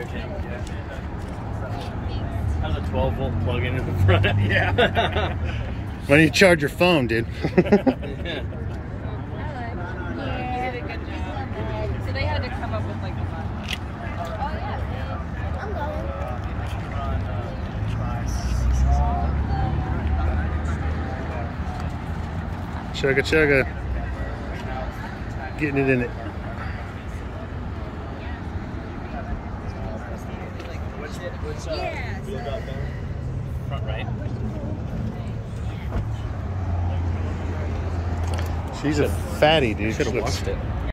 Has a 12-volt plug-in in the front. Yeah. Why don't you charge your phone, dude? So they had to come up with like the fun. Oh yeah, I'm going. Chugga chugga. Getting it in it. Yes. Front right. She's a fatty, dude. Should She have looks watched it.